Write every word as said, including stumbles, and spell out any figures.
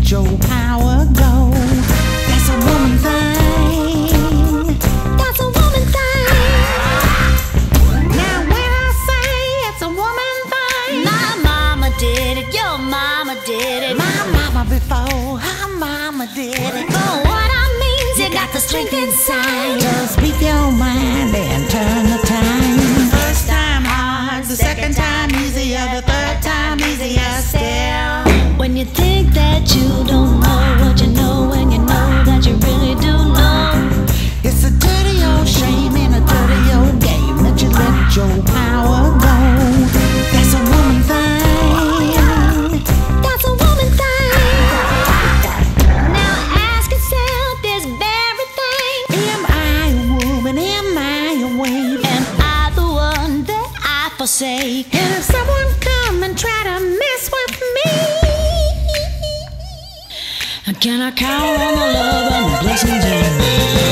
let your power go. That's a woman thing. That's a woman thing. Now when I say it's a woman thing, my mama did it, your mama did it, my mama before her mama did it. but what I mean's you got the strength inside. Just speak your mind and turn the time. First time hard, the second time easier, the third time easier still. When you think that you don't know what you know, and you know that you really do know, It's a dirty old shame and a dirty old game that you let your power go. That's a woman thing. That's a woman thing. now ask yourself this very thing: Am I a woman? Am I a wave? am I the one that I forsake? And if someone come and try to mess with me, Can I count on the love and the blessings in me?